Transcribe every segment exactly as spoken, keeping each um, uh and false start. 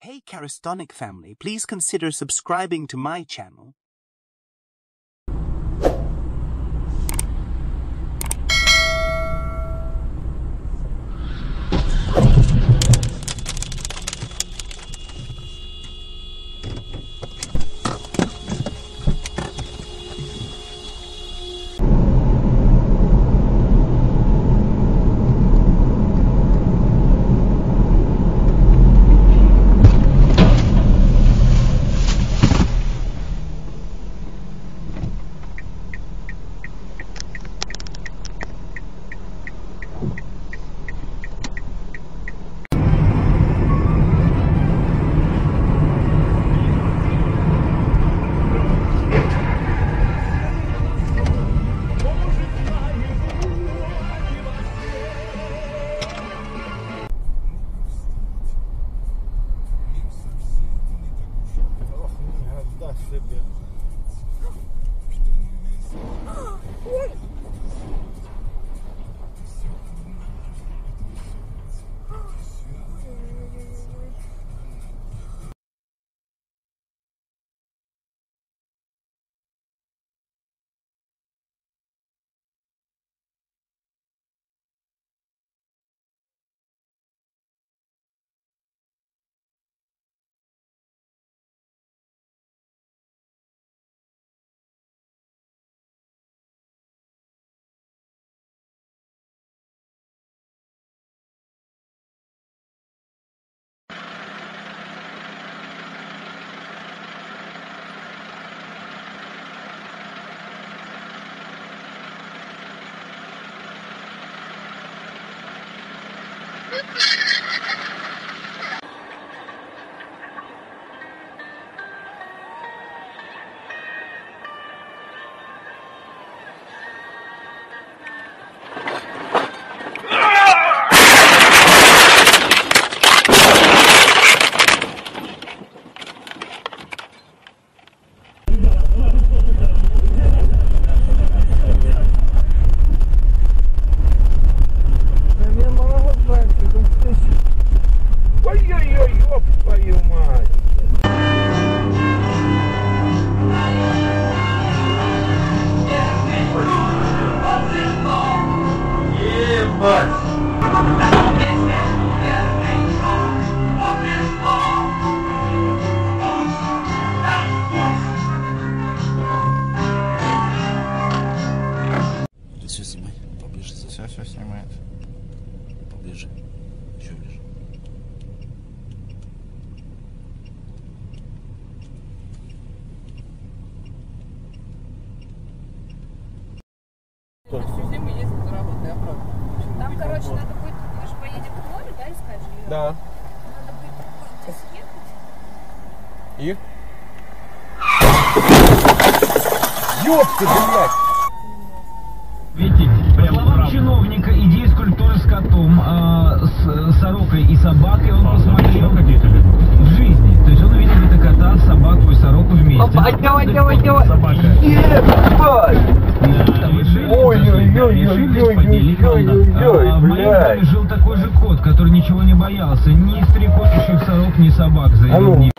Hey Charistonic family, please consider subscribing to my channel. Все снимай, поближе. Все, все снимает. Поближе. Еще ближе. Всю зиму ездит на работу и обратно. Там, короче, надо будет, мы же поедем к морю, да, искать жилье? Да. Надо будет здесь съехать. И? Ёпта, блядь! Видите, по словам чиновника, идея скульптуры с котом, э, с сорокой и собакой он посмотрел в жизни. То есть он увидел где-то кота, собаку и сороку вместе. Опа, давай, давай, давай! Ебать! Ой-ой-ой-ой-ой-ой-ой-ой, в моем доме жил такой же кот, который ничего не боялся. Ни стрекочущих сорок, ни собак, заявил мне.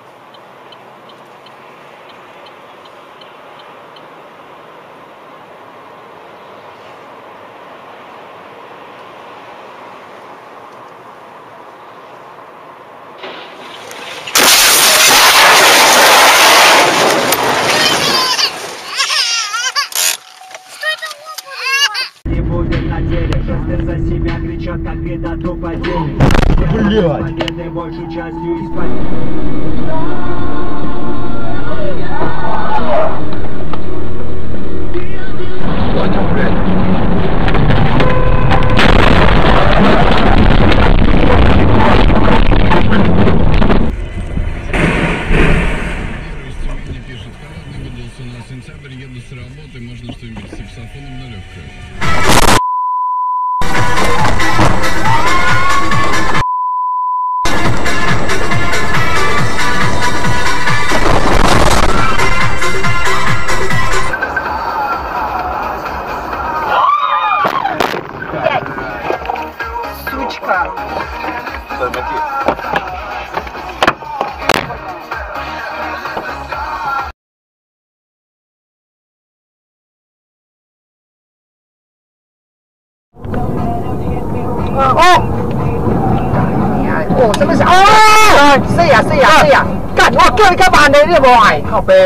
За себя кричат, как беда, падение. Блядь! Большей частью из-под... Понял, блядь. Сегодня пишет, холодный выдался у нас сентябрь, еду с работы, можно что-нибудь с саксофоном на легкое. We'll be right back. เสียเสียเสียกัดว่าเกินกระบาลได้เรียบร้อยเข้าไป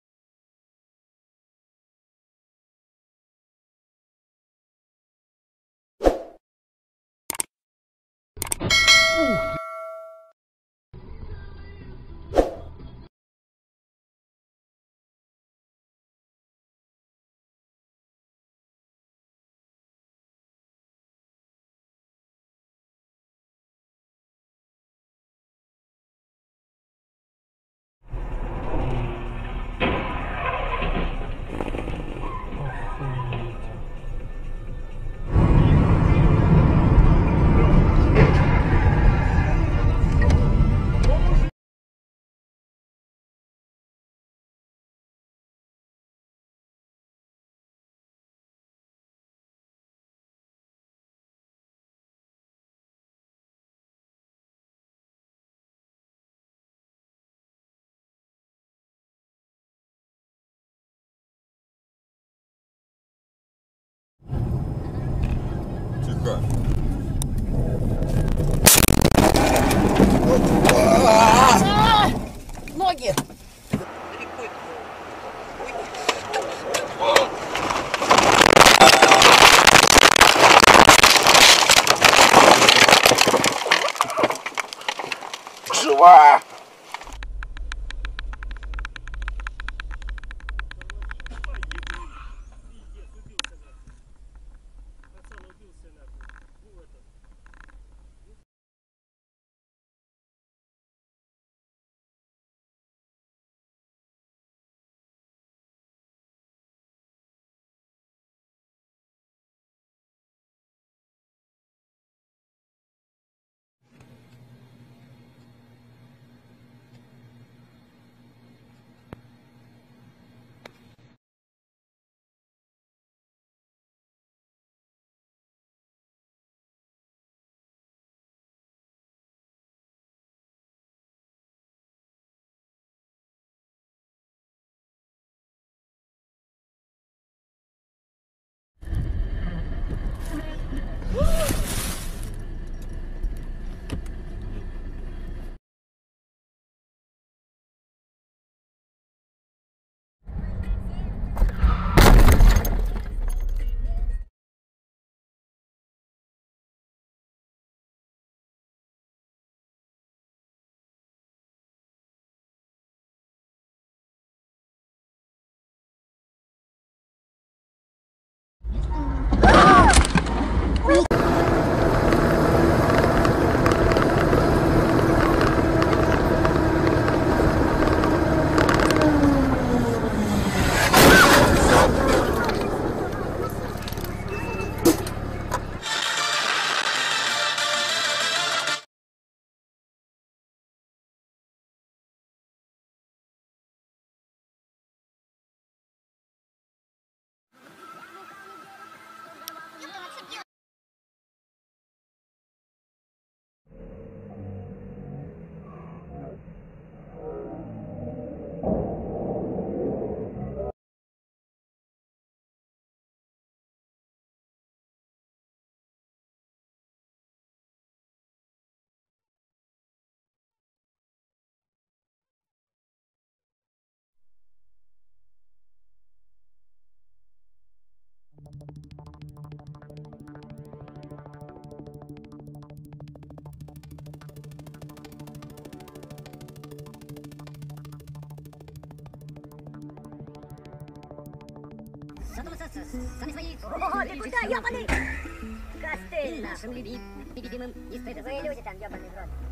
Ноги! Жива! Сами свои. О, ты куда, ёбаный? Костыль нашим любимым, невидимым, не стыдно. Вы люди там, ёбаный в рот.